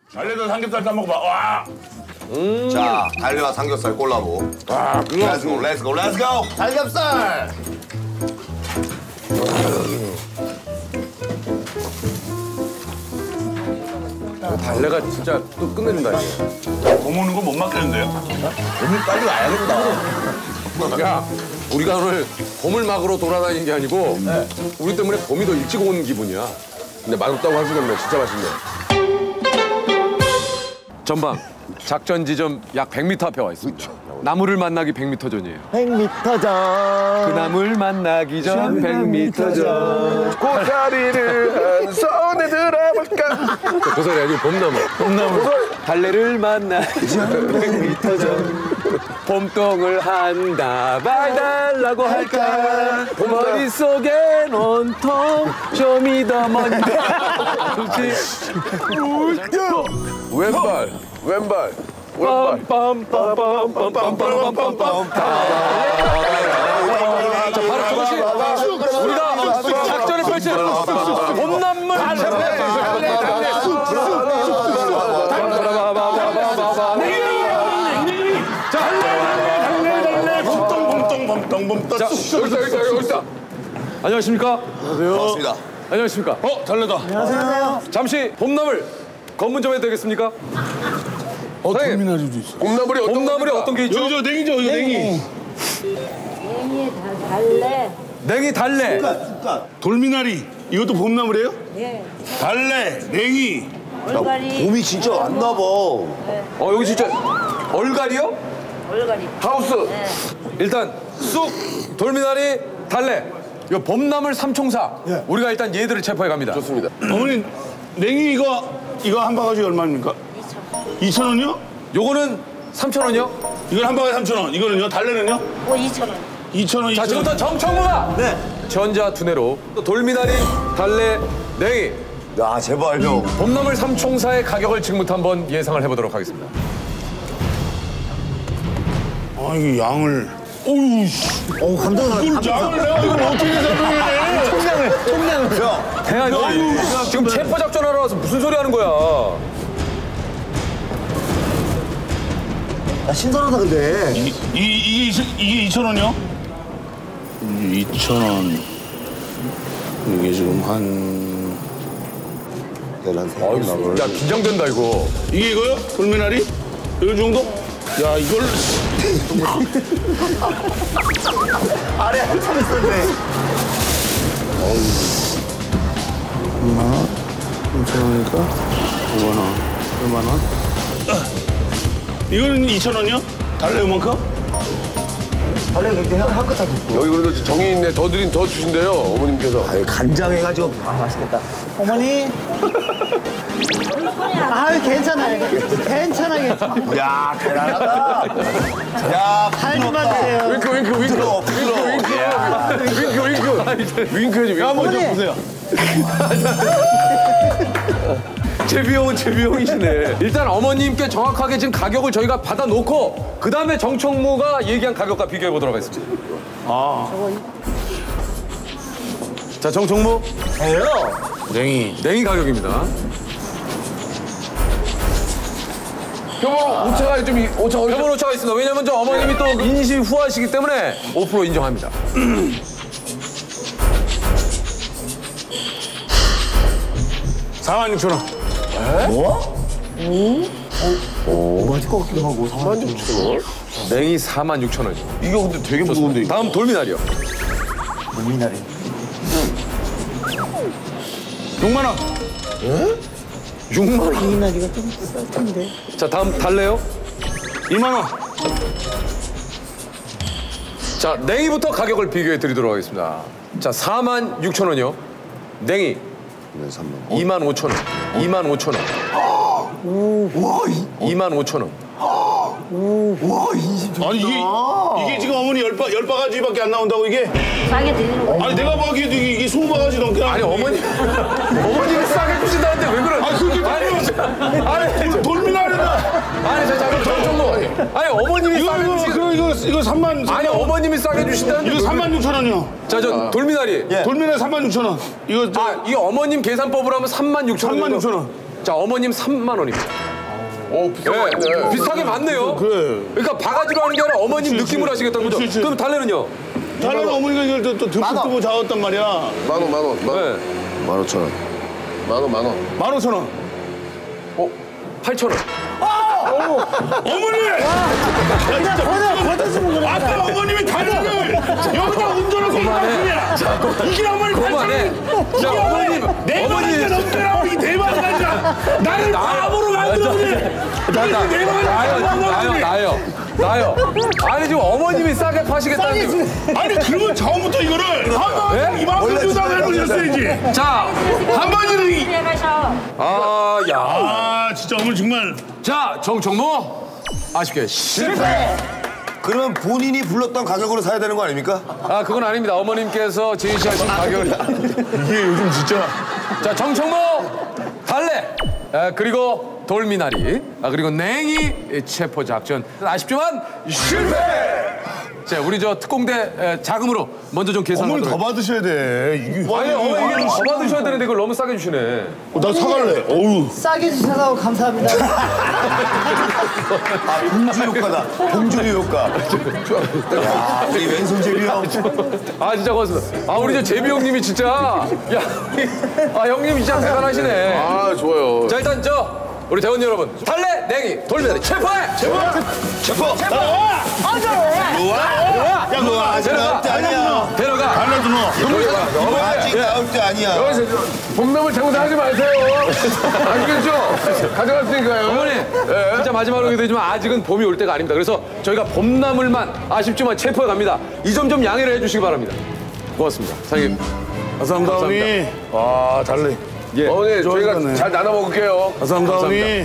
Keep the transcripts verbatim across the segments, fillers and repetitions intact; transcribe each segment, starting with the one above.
달래도 삼겹살 싸 먹어봐. 와. 음. 자, 달래와 삼겹살 콜라보. 아, Let's go, let's go, let's go. 삼겹살. 달래가 진짜 또 끝내준다 이게. 고 먹는 거 못 맡겠는데요? 오늘 빨리 와야겠다. 야, 우리가 오늘 봄을 막으러 돌아다닌 게 아니고 네. 우리 때문에 봄이 더 일찍 오는 기분이야. 근데 맛없다고 할 수가 없네. 진짜 맛있네. 전방 작전 지점 약 백 미터 앞에 와 있습니다. 나무를 만나기 백 미터 전이에요. 백 미터 전. 그 나무를 만나기 전 백 미터 전. 고사리를 한 손에 들어볼까? 그 소리 아니고 봄나무. 봄나무. 달래를 만나기 전 백 미터 전. 봄동을 한다 말달라고 할까. 머릿속엔 온통 쇼미더머니. 그렇지. 왼발 왼발 왼발 빰빰빰빰빰빰빰빰빰. 자, 바로 저것이 우리가 작전을 펼친 봄나물. 자, 여기 있다, 여기 있다, 여기 있다. 안녕하십니까? 안녕하세요. 반갑습니다. 안녕하십니까? 어, 달래다. 안녕하세요. 잠시 봄나물 검문 좀 해도 되겠습니까? 어, 사장님. 돌미나리도 있어. 봄나물이 어떤 봄나물이 어떤 게 있죠? 여기 저 냉이죠, 이거 냉이. 냉이 달래. 냉이 달래. 돌미나리. 이것도 봄나물이에요? 예. 달래, 냉이. 얼갈이. 봄이 진짜 왔나 봐. 어, 여기 진짜 얼갈이요? 얼갈이. 하우스. 네. 일단 쑥, 돌미나리, 달래. 이 봄나물 삼총사. 우리가 일단 얘들을 체포해 갑니다. 좋습니다. 어머니, 냉이 이거, 이거 한 바가지 얼마입니까? 이천 원이요? 요거는 삼천 원이요? 이건 한 바가지 삼천 원. 이거는요? 달래는요? 뭐 이천 원. 이천 원, 자, 이천 원. 지금부터 정청무가 네. 전자 두뇌로 또 돌미나리, 달래, 냉이, 야, 제발 좀. 봄나물 삼총사의 가격을 지금부터 한번 예상을 해보도록 하겠습니다. 아, 이게 양을. 어우, 씨. 어, 감독님. 이걸 양을 내가 이걸 어떻게 생각해? 통량을, 통량을. 야, 해야지. 지금 체포 작전하러 와서 무슨 소리 하는 거야? 나 신선하다, 근데. 이, 이, 이게, 이게 이천 원이요? 이천 원. 이게 지금 한. 계란 세 아유, 개 나물. 야, 긴장된다, 이거. 이게 이거요? 돌미나리? 이 정도? 야, 이걸. 아래 한참 있었네. 얼마 원? 이천 원이니까 오만 원, 오만 원. 이거는 이천 원이요? 달래 요만큼? 원래 그렇게 한 끝 다 듣고. 여기 그래도 정이 있네. 더 드린 더 주신대요, 어머님께서. 아유, 간장해가지고. 아, 맛있겠다. 어머니. 아유 괜찮아요. 괜찮아요. 야, 대단하다. 야, 살만 드세요. 윙크, 윙크, 윙크. 부드러워, 부드러워. 윙크, 윙크, 윙크. 윙크 해야지, 윙크. 한번 좀 보세요. 제 비용은 제 비용이시네. 일단 어머님께 정확하게 지금 가격을 저희가 받아놓고 그 다음에 정청무가 얘기한 가격과 비교해 보도록 하겠습니다. 아. 자, 정청무. 왜요? 냉이. 냉이 가격입니다. 표본 오차가 좀 오차 표본 오차가 있습니다. 왜냐면 저 어머님이 또 인시 후하시기 때문에 오 퍼센트 인정합니다. 사만 육천 원. 뭐? 오? 맞을 것 같기도 하고. 사만 육천 원? 냉이 사만 육천 원. 이거 근데 되게 무거운데. 이거. 다음 돌미나리요. 돌미나리. 육만 원. 육만 원. 이나리가 좀 쌀 텐데. 자, 다음 달래요. 이만 원. 자, 냉이부터 가격을 비교해 드리도록 하겠습니다. 자, 사만 육천 원이요. 냉이. 이만 오천 원. 이만 오천 원. 와, 이, 이만 오천 원. 와, 이십 좋다. 아니 이게 이게 지금 어머니 열 바 열 바가지밖에 안 나온다고 이게? 싸게 드리는 거예요. 아니 내가 보기에도 이게, 이게 스무 바가지 넘게. 아니, 어머니. 어머님이 싸게 주신다는데 왜 그래? 아니 그게 아니, 아니, 돌미나리다. 아니, 저, 저, 저 정도. 아니, 어머님이 이거 싸게 이거 주신. 이거 이거 이거 삼만. 아니, 어머님이 싸게 주신다는데. 이거 왜 삼만 그래? 육천 원이요. 자, 저 돌미나리. 돌미나리 삼만 육천 원. 이거 저 아, 이 어머님 계산법으로 하면 삼만 육천 원. 삼만 육천 원. 자, 자, 어머님 삼만 원입니다. 오, 비싸네. 네, 비슷하게 맞네요. 그래. 그러니까 바가지로 하는 게 아니라 어머님 그치, 느낌으로 그치. 하시겠다는 거죠? 그치, 그치. 그럼 달래는요? 다른 어머니가 이걸 또, 또 듬뿍 뜨고 잡았단 말이야. 만 원, 만 원, 만 원. 네. 만 오천 원. 만 원, 만 원. 만 오천 원. 어? 팔천 원. 어머니! 그냥 걷어, 걷어주면 그래. 아까 어머님이 다리를 여기다 운전을 생각하시냐? 이게 어머니 그만해. 팔천 자, 어머님. 내가 어머니. 넘더라고 이 대박이 나자. 나를 바보로 만들어버려. 나, 나, 내 말을 나요, 바보로 나요, 만들어버려. 나요, 나요. 아니, 지금 어머님이 싸게 파시겠다는 게. 아니 그러면 처음부터 이거를 한 번은 네? 이만큼 주다고 해보셨어야지. 자, 한 번은 이- 들어가셔. 아, 야. 아 진짜 어머니 정말. 자, 정청모. 아쉽게 실패. 그러면 본인이 불렀던 가격으로 사야 되는 거 아닙니까? 아, 그건 아닙니다. 어머님께서 제시하신 가격을. 이게 요즘 진짜. 자, 정청모 달래. 아, 그리고 돌미나리. 아, 그리고 냉이 체포 작전. 아쉽지만 실패. 자, 우리 저 특공대 에, 자금으로 먼저 좀 어머니 계산하도록. 더 받으셔야 돼. 이게. 아니, 어머니 더 받으셔야 되는데 이걸 너무 싸게 주시네. 어, 나 사갈래. 어우. 싸게 주셔서 감사합니다. 아, 봉주 효과다. 봉주리 효과. 야, 우리 왼손 제비 형. 아, 진짜 고맙습니다. 아, 우리 저 제비 형님이 진짜. 야, 아, 형님 진짜 대단하시네. 아, 좋아요. 자, 일단 저 우리 대원 여러분, 달래, 냉이, 돌미나리 체포해! 체포해! 체포. 나와. 야, 너 아직 나올 때 아니야. 데려가. 달라도 너. 너 아직 나올 때 아니야. 여기서 봄나물 장사하지 마세요. 아시겠죠? 가져갔으니까요. 어머니, 진짜 마지막으로 얘기되지만 아직은 봄이 올 때가 아닙니다. 그래서 저희가 봄나물만 아쉽지만 체포해 갑니다. 이 점 좀 양해를 해주시기 바랍니다. 고맙습니다. 사장님. 감사합니다, 어머니. 와, 달래. 예. 어머니, 저희가 좋아졌네. 잘 나눠 먹을게요. 감사합니다, 어머니.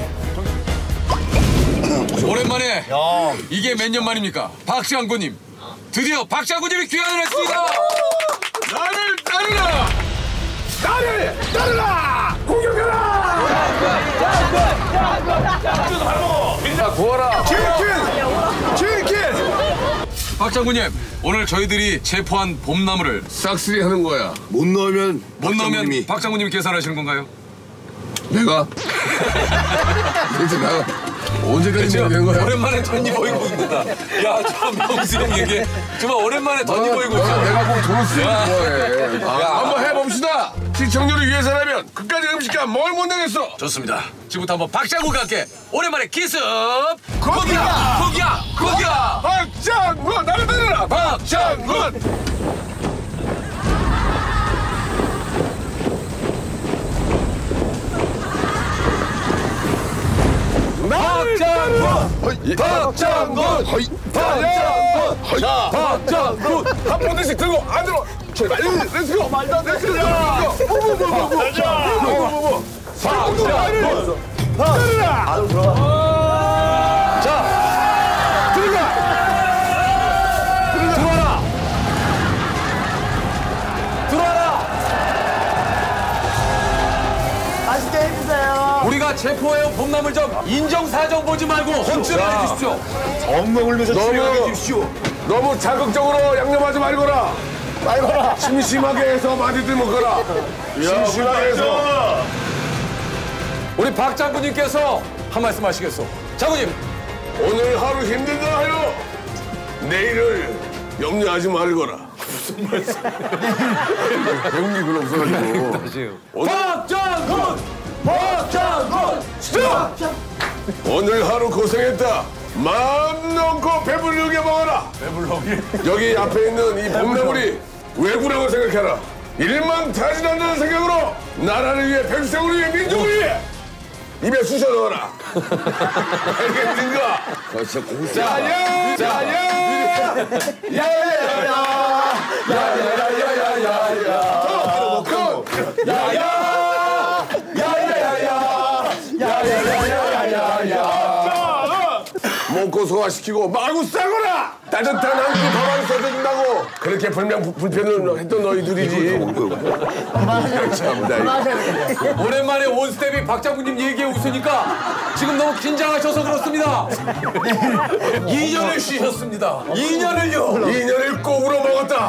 오랜만에 이게 몇 년 만입니까? 박장군님. 드디어 박장군님이 귀환을 했습니다. 나를 따르라! 나를 따르라! 공격하라! 자, 구워라! 치킨! 치킨! 박장군님, 오늘 저희들이 체포한 봄나물을 싹쓸이 하는 거야. 못 넣으면 못 넣으면 박정님이. 박장군님이 계산하시는 건가요? 내가? 도대체 내가 언제까지 먹는 거야? 오랜만에 덧입어입고입니다. 야, 저 명수 형 얘기 정말 오랜만에 덧입어입고 아, 있어. 내가 꼭 돈을 쓰는 야. 좋아해. 아, 한번 해봅시다. 시청률을 위해서라면 그까지 음식값 뭘 못 내겠어. 좋습니다. 지금부터 한번 박장군과 함께 오랜만에 기습 거기야 거기야 거기야 박장군! 나를 따르라! 박장군! 박장군 박장군 박장군 자 박장군 한 포대씩 들고 안으로 제발 렛츠고 말도 안 돼. 렛츠고 박장군 들어와라 들어와라 맛있게 해주세요. 우리가 체포해온 봄나물 좀 인정사정 보지 말고 혼쭐을 해주십시오. 엉망을 내서 출연해 주십시오. 너무 자극적으로 양념하지 말거라. 말거라. 심심하게 해서 많이들 먹거라. 심심하게 해서. 우리 박 장군님께서 한 말씀 하시겠소. 장군님. 오늘 하루 힘들다 하여 내일을 염려하지 말거라. 무슨 말씀? 배운 게 별로 없어가지고. 박장군! 박장군! 스톱! 오늘 하루 고생했다. 마음 놓고 배불르게 먹어라. 배불르게? 여기 앞에 있는 이 봄나물이 외구라고 생각해라. 일망타진한다는 생각으로 나라를 위해 백성을 위해 민족을 위해 입에 쑤셔 넣어라. 알겠는가? 자야! 자야! 야야야야! 야야야야야야! 야야! 야야야야! 야야야야야야! 먹고 소화시키고 마구 싸거라. 따뜻한 한 끼 덜어서 써준다고 그렇게 불명 부- 불편을 했던 너희들이지. 참나. 오랜만에 온스텝이 박장군님 얘기에 웃으니까 지금 너무 긴장하셔서 그렇습니다. 이 년을 쉬셨습니다. 이 년을요. 이 년을 꽁으로 먹었다.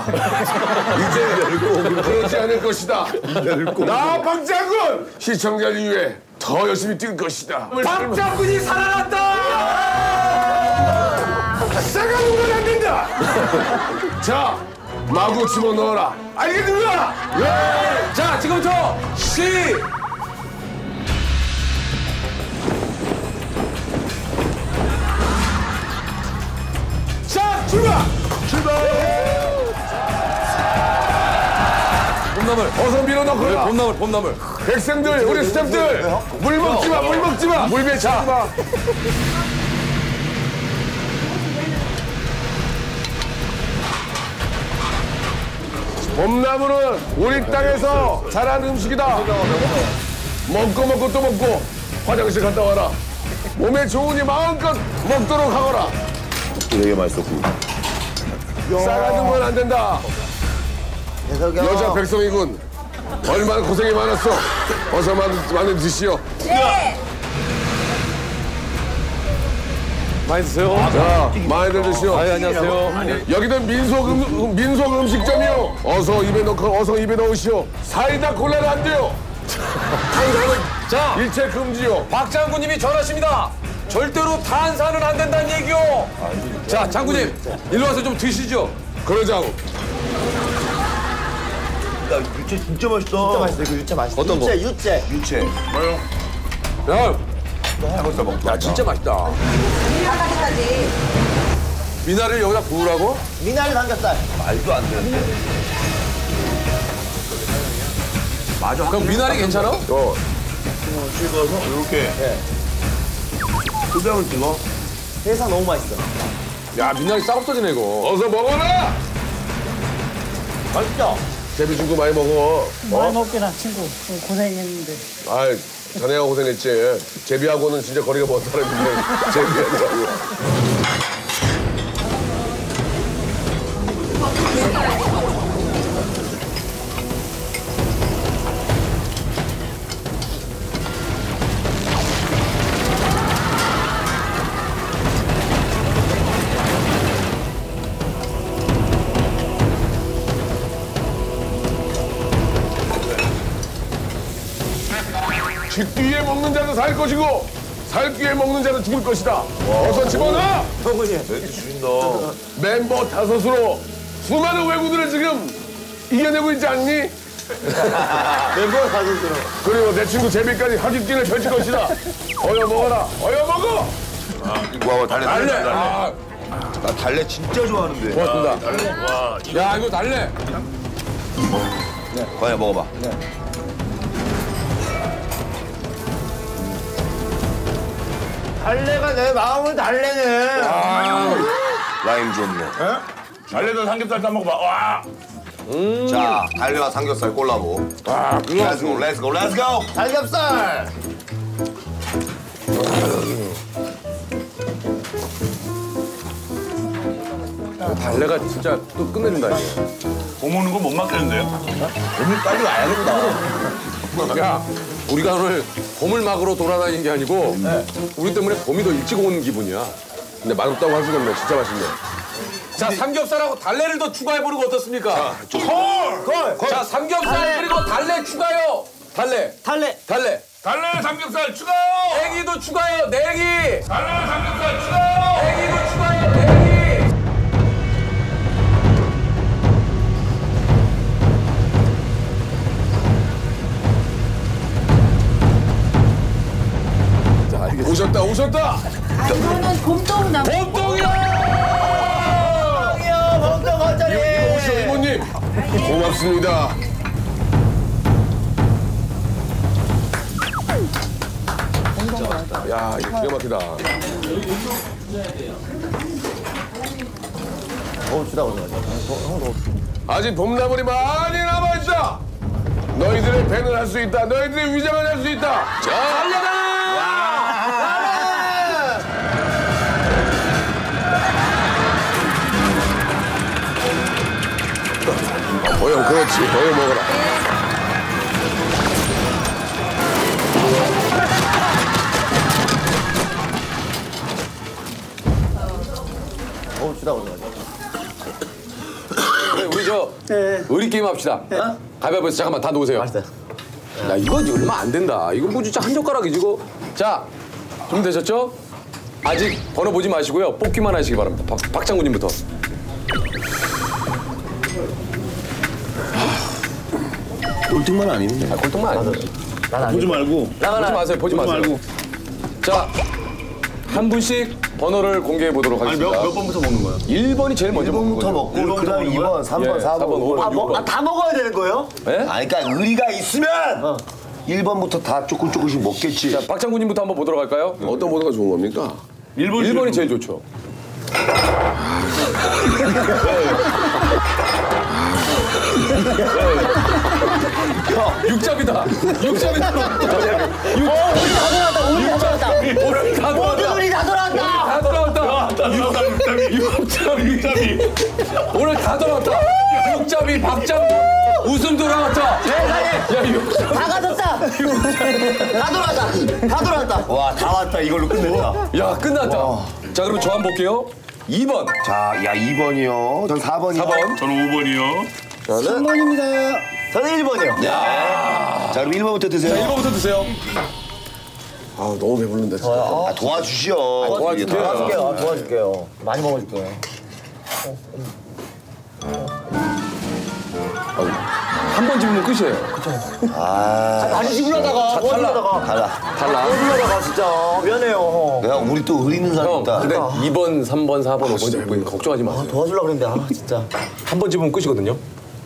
이제 그러지 않을 것이다. 나 박장군 시청자를 위해 더 열심히 뛸 것이다. 박장군이 살아났다. 싸가는 건 안 된다. 자, 마구 집어넣어라. 알겠는가? 예. 자, 지금부터 시. 자, 출발. 봄나물. 어서 밀어넣거라. 봄나물, 봄나물. 백성들, 우리 스태프들 물 먹지 마, 물 먹지 마, 물 배치지 마. 봄나물은 우리 땅에서 자란 음식이다. 먹고 먹고 또 먹고 화장실 갔다 와라. 몸에 좋으니 마음껏 먹도록 하거라. 되게 맛있었고. 싸가는 건 안 된다. 대석이 형. 여자 백성이군. 얼마나 고생이 많았어. 어서 많이, 많이 드시오. 네. 많이 드세요. 자, 많이들 드시오. 아유, 안녕하세요. 여기는 민속, 음, 음, 민속 음식점이요. 어서 입에 넣고, 어서 입에 넣으시오. 사이다 콜라는 안 돼요. 탄산은 자, 일체 금지요. 박장군님이 전하십니다. 절대로 탄산은 안 된다는 얘기요. 자, 장군님, 일로 와서 좀 드시죠. 그러자고. 야, 유채 진짜 맛있어. 진짜 맛있어. 이거 유채 맛있어. 어떤 거? 유채, 유채. 유채. 야, 해봤다 먹자. 야, 진짜 맛있다. 미나리를 여기다 부으라고? 미나리 삼겹살. 말도 안 되는데. 맞아. 그럼 미나리 괜찮아? 어. 찍어서 이렇게. 소장을 찍어. 세상 너무 맛있어. 야, 미나리 싹 없어지네, 이거. 어서 먹어라. 맛있죠? 제비 주고 많이 먹어. 많이 먹기나 친구. 고생했는데. 아이, 자네가 고생했지. 제비하고는 진짜 거리가 먼 사람인데 제비하고. 쥐띠에 먹는 자도 살 것이고 살기에 먹는 자도 죽을 것이다. 어서 집어넣어. 멘트 주인다. 멤버 다섯으로 수많은 외구들을 지금 이겨내고 있지 않니? 멤버 가족들은. 그리고 내 친구 제비까지 하객진을 펼칠 것이다. 어여 먹어라. 어여 먹어. 와, 달래, 달래, 달래. 아, 나 달래 진짜 좋아하는데. 고맙습니다. 야, 이거 달래. 과연 먹어봐. 달래가 내 마음을 달래네. 라임 좋네. 달래도 삼겹살 싸 먹어봐. 와. 자, 달래와 삼겹살 콜라보. 아, Let's go, let's go, let's go. 삼겹살. 달래가 진짜 또 끝내준다, 이거. 고 먹는 거 못 맡겠는데요? 오늘까지 와야겠다. 야, 우리가 오늘 봄을 막으러 돌아다니는 게 아니고 우리 때문에 봄이 더 일찍 오는 기분이야. 근데 맛없다고 할 수가 없네. 진짜 맛있네. 자, 삼겹살하고 달래를 더 추가해보는 거 어떻습니까? 콜. 콜. 자, 삼겹살 달래. 그리고 달래 추가요. 달래, 달래. 달래. 달래 삼겹살 추가! 냉이도 추가요, 냉이. 달래 삼겹살 추가! 냉이도 추가요, 냉이. 오셨다, 오셨다. 아, 이거는 곰똥 나. 봄동이요. 형, 먹던 거짜리. 오시오, 이모님. 고맙습니다. 야, 이거 기가 막히다. 어, 주다 오자. 아직 봄나물이 많이 남아있다. 너희들의 밴을 할 수 있다. 너희들의 위장을 할 수 있다. 자, 달려가! 그렇지. 더 먹어라. 어, 주다 오자. 우리 저 의리 게임 합시다. 가위바위보에서 잠깐만 다 놓으세요. 알았어요. 야 이거 얼마 안 된다. 이거 뭐 진짜 한 젓가락이지 이거. 자 준비되셨죠? 아직 번호 보지 마시고요. 뽑기만 하시기 바랍니다. 박, 박장군님부터. 꼴등만 아니면 아, 꼴통만 아니에요. 보지 말고. 보지 마세요. 보지 마세요. 말고. 자, 한 분씩 번호를 공개해 보도록 아니, 몇, 하겠습니다. 몇 번부터 먹는 거야? 일 번이 제일 먼저 일 번부터 먹는 거죠. 먹고 그다음에 이 번, 삼 번, 예, 사 번, 사 번, 오 번, 아, 육 뭐, 번. 아, 다 먹어야 되는 거예요? 예? 아니 그러니까 의리가 있으면 일 번부터 다 조금 조금씩 먹겠지. 자, 박장군님부터 한번 보도록 할까요? 어떤 번호가 좋은 겁니까? 일 번 일 번이 제일 좋죠. 육잡이다. 육잡이다. 오늘 다 돌아왔다. 우리 다 돌아왔다! 다 돌아왔다. 육잡이. 육잡이. 오늘 다 돌아왔다. 육잡이 박장 웃음 돌아왔다. 야 육잡이. 다 가졌다! 다 돌아왔다! 다 돌아왔다! 와 다 왔다 이걸로 끝냈다. 야 끝났다. 자 그럼 저 한번 볼게요. 이 번. 자, 야 이 번이요. 전 사 번이요. 사 번. 저는 오 번이요. 삼 번입니다. 저는 일 번이요. 자 그럼 일 번부터 드세요. 자 일 번부터 드세요. 아 너무 배부른데. 진짜. 아, 도와주시오. 도와줄게요. 도와줄게요. 도와줄게요. 많이 먹어줄게요. 한 번 집으면 끝이에요. 다시 집으려다가, 도와주려다가. 달라. 달라. 도와주려다가 진짜 미안해요. 내가 우리 또 의리 있는 사람 형, 있다. 근데 이 번, 삼 번, 사 번, 오 번, 육 번 걱정하지 마세요. 도와주려고 그랬는데, 아, 진짜. 한 번 집으면 끝이거든요.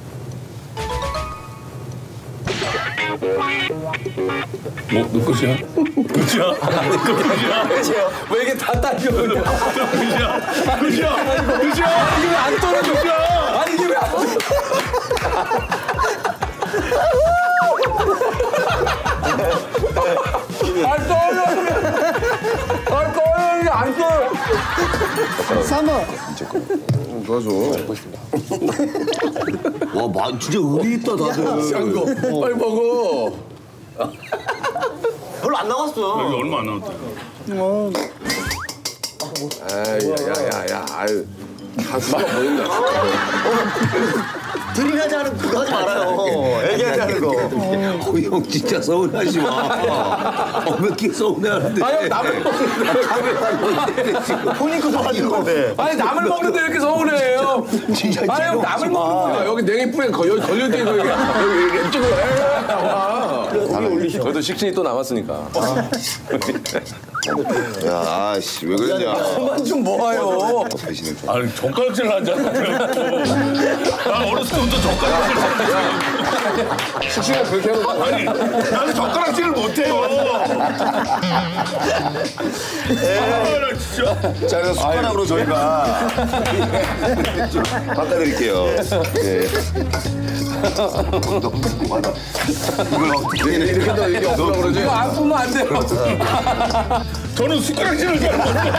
뭐, 너 끝이야? 끝이야? 끝이야? 끝이에요. 왜 이게 다 딸려? 그냥. 끝이야? 끝이야? 끝이야? 아니, 이게 왜 안 떨어져? 아니, 이게 왜 안 떨어져? 안 떨어져! 안 떨어져! 이게 안 떨어져! 삼 번. 도와줘. 와, 마, 진짜 의리 있다 다들. 싼 거. 빨리 먹어. 별로 안 나왔어. 여기 얼마 안 남았다. 아이, 야야야야. 아유. 가수가 보인다. 들이나자는 그거 하지 말아요. 얘기하자는 거. 어, 형 진짜 서운하지 마. 어, 몇 개 서운해하는데. 아니, 남을 먹는데. 본인 거 도와주는 건데. 아니, 남을 먹는데 이렇게 서운해요. 진짜 아니, 형, 남을 먹는 거야. 야, 여기 냉이 뿌에 걸려 걸려져 있는 거 여기 여기 이쪽으로 해. 나와. 저도 식신이 또 남았으니까. 야, 아씨 왜 그러냐. 그만 좀 모아요. 배신을 좀. 아니, 젓가락질 하잖아. 나 어렸을 때부터 젓가락질 했어. 식신가 그렇게 하는 거 아니, 나는 젓가락질을 못해요. 아, 나 진짜. 자, 그래서 숟가락으로 저희가 좀 바꿔드릴게요. 네. 너무 궁금하다. 이걸 어떻게 이렇게 더 이게 없으라고 그러지. 이거 안 뿌면 안 돼요. 저는 숟가락질을 잘 못해요.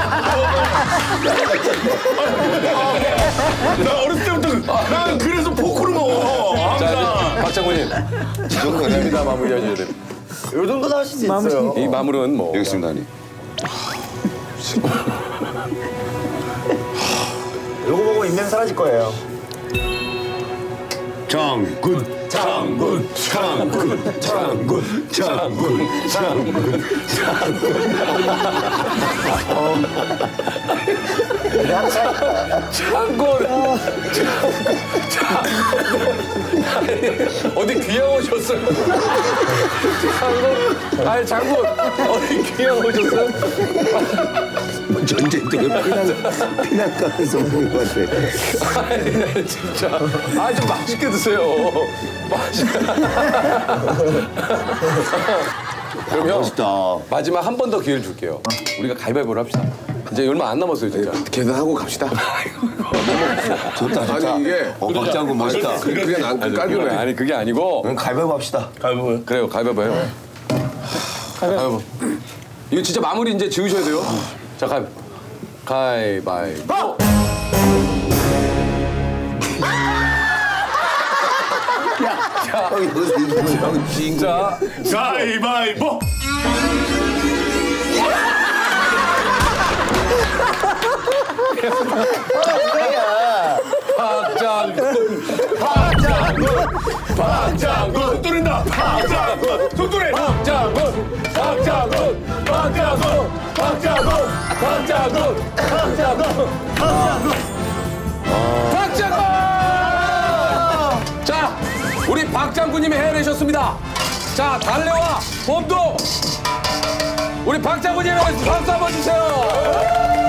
나 어렸을 때부터, 난 그래서 포크로 먹어. 자, 항상. 이제 박장군님. 정답입니다. 마무리해줘야 됩니다. 요 정도는 하실 수 있어요. 이 마무리는 뭐. 여기 있습니다, 아니. 요거 보고 인생 사라질 거예요. 장군, 장군, 장군, 장군, 장군, 장군, 장군. 어디 귀양 오셨어요? 장군. 아니, 장군. 어디 귀양 오셨어요? 전쟁통을 피난, 피난가에서 먹는 것 같아. 아니, 진짜. 아, 좀 맛있게 드세요. 맛있게. 그럼 형, 맛있다. 마지막 한 번 더 기회를 줄게요. 우리가 가위바위보를 합시다. 이제 얼마 안 남았어요, 진짜. 계산하고 갑시다. 좋다, 좋다. 아니 이게 어, 박장군 멋있다. 그게 난 그게 깔끔해. 아니, 그게 아니고. 그럼 가위바위보 합시다. 가위바위보. 그래요, 가위바위보 해요. 가위바위보. 이거 진짜 마무리 이제 지으셔야 돼요. 자, 가위. 가위바위보. 형이 여기서 이기면 형이 지인 거야. 자, 가위바위보. 박장군, 박장군, 박장군, 손 또린다. 박장군, 손 또래. 박장군, 박장군, 박장군, 박장군, 박장군, 박장군, 박장군. 자, 우리 박장군님이 해내셨습니다. 자, 달래와 봄도 우리 박장군님 박수 한번 주세요.